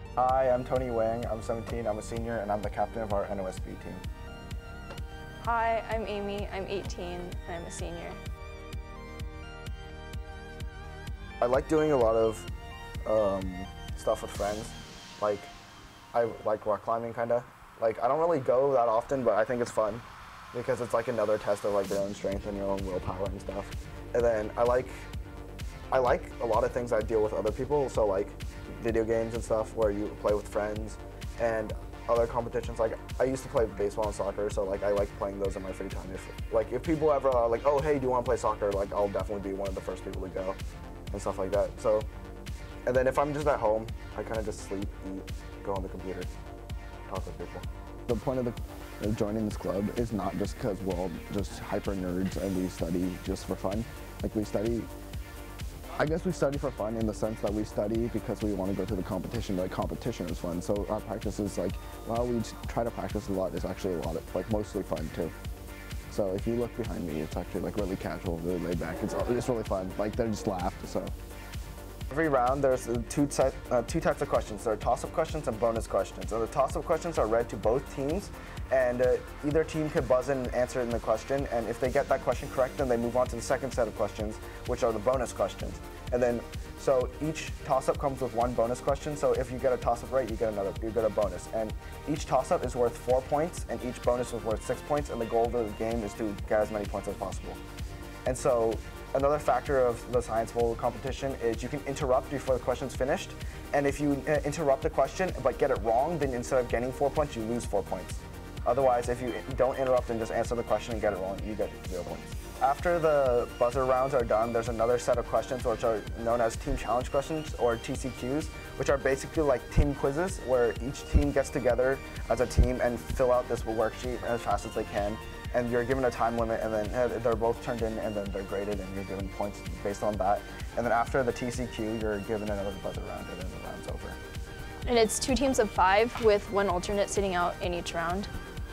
Hi, I'm Tony Wang. I'm 17, I'm a senior, and I'm the captain of our NOSB team. Hi, I'm Amy. I'm 18, and I'm a senior. I like doing a lot of stuff with friends. Like, I like rock climbing, kinda. Like, I don't really go that often, but I think it's fun because it's like another test of like your own strength and your own willpower and stuff. And then I like a lot of things that deal with other people, so like video games and stuff where you play with friends and other competitions. Like I used to play baseball and soccer, so like I like playing those in my free time. If people ever are like, oh hey, do you want to play soccer? Like I'll definitely be one of the first people to go and stuff like that. So, and then if I'm just at home, I kind of just sleep, eat, go on the computer, talk with people. The point of joining this club is not just because we're all just hyper nerds and we study just for fun. Like I guess we study for fun in the sense that we study because we want to go to the competition. Like competition is fun, so our practice is like, while we try to practice a lot, it's actually a lot of like mostly fun too. So if you look behind me, it's actually like really casual, really laid back. It's really fun. Like they just laughed. So every round there's two types of questions. There are toss-up questions and bonus questions. And the toss-up questions are read to both teams, and either team could buzz in and answer in the question. And if they get that question correct, then they move on to the second set of questions, which are the bonus questions. And then so each toss-up comes with one bonus question. So if you get a toss-up right, you get a bonus. And each toss-up is worth 4 points, and each bonus is worth 6 points. And the goal of the game is to get as many points as possible. And so another factor of the Science Bowl competition is you can interrupt before the question's finished. And if you interrupt the question but get it wrong, then instead of getting 4 points, you lose 4 points. Otherwise, if you don't interrupt and just answer the question and get it wrong, you get 0 points. After the buzzer rounds are done, there's another set of questions which are known as team challenge questions, or TCQs, which are basically like team quizzes where each team gets together as a team and fill out this worksheet as fast as they can. And you're given a time limit, and then they're both turned in, and then they're graded, and you're given points based on that. And then after the TCQ, you're given another buzzer round, and then the round's over. And it's 2 teams of 5 with 1 alternate sitting out in each round.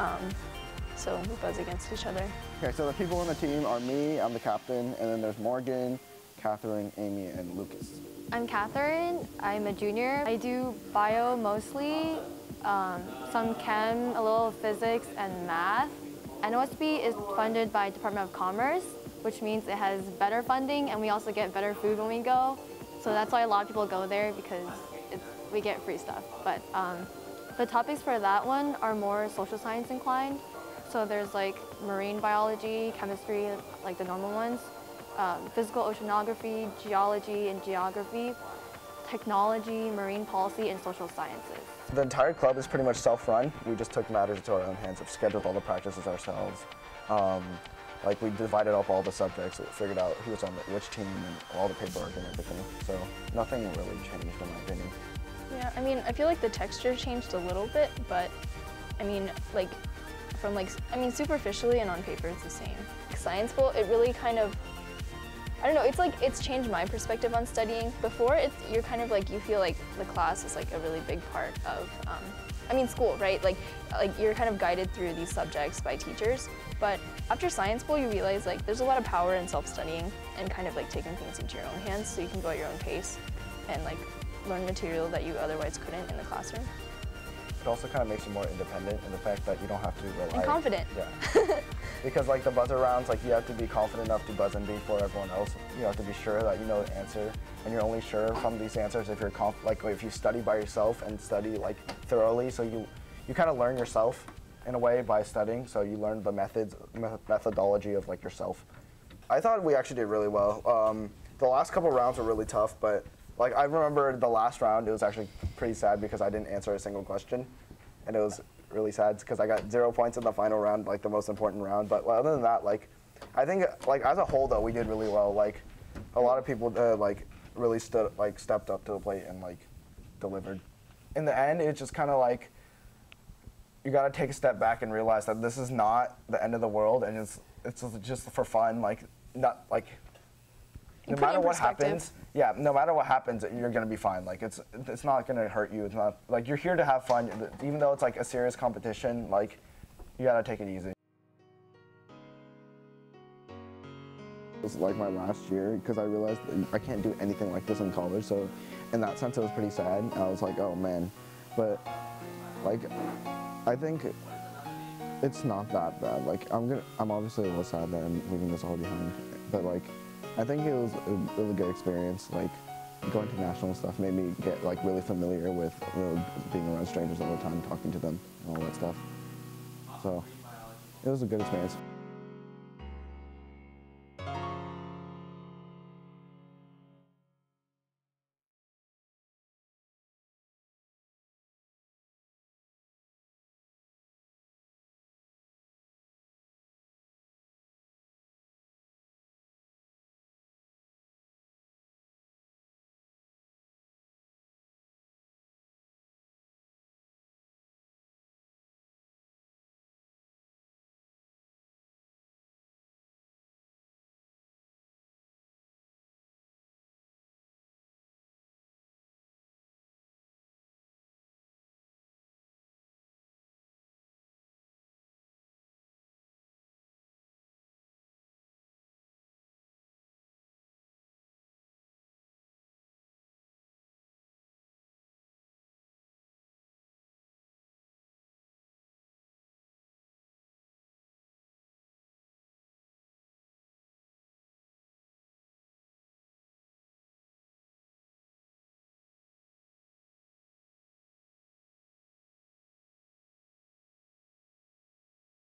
So we buzz against each other. Okay, so the people on the team are me, I'm the captain, and then there's Morgan, Catherine, Amy, and Lucas. I'm Catherine, I'm a junior. I do bio mostly, some chem, a little physics, and math. NOSB is funded by Department of Commerce, which means it has better funding, and we also get better food when we go. So that's why a lot of people go there, because we get free stuff. But the topics for that one are more social science inclined. So there's like marine biology, chemistry, like the normal ones, physical oceanography, geology and geography, technology, marine policy, and social sciences. The entire club is pretty much self-run. We just took matters into our own hands, have scheduled all the practices ourselves. Like we divided up all the subjects, figured out who was on which team, and all the paperwork and everything. So nothing really changed in my opinion. Yeah, I mean, I feel like the texture changed a little bit, but I mean, like, superficially and on paper it's the same. Science Bowl, it really kind of, I don't know, it's changed my perspective on studying. Before, you're kind of like, you feel like the class is like a really big part of, school, right? Like you're kind of guided through these subjects by teachers. But after Science Bowl, you realize like there's a lot of power in self-studying and kind of like taking things into your own hands so you can go at your own pace and like learn material that you otherwise couldn't in the classroom. It also kind of makes you more independent in the fact that you don't have to rely. And confident. Yeah. Because like the buzzer rounds, like you have to be confident enough to buzz in before everyone else. You have to be sure that you know the answer, and you're only sure from these answers if you're if you study by yourself and study like thoroughly. So you kind of learn yourself in a way by studying. So you learn the methodology of like yourself. I thought we actually did really well. The last couple rounds were really tough, but like I remember the last round, it was actually pretty sad because I didn't answer a single question, and it was really sad because I got 0 points in the final round, like the most important round. But other than that, like I think like as a whole though, we did really well. Like a lot of people like really stepped up to the plate and like delivered. In the end, it's just kind of like you got to take a step back and realize that this is not the end of the world, and it's just for fun. Like not like. No matter what happens, no matter what happens, you're gonna be fine. Like it's not gonna hurt you. It's not like you're here to have fun. Even though it's like a serious competition, like you gotta take it easy. It was like my last year because I realized that I can't do anything like this in college. So in that sense, it was pretty sad. I was like, oh man, but like I think it's not that bad. Like I'm obviously a little sad that I'm leaving this all behind, but like I think it was a really good experience. Like going to national stuff made me get like really familiar with being around strangers all the time, talking to them, and all that stuff. So it was a good experience.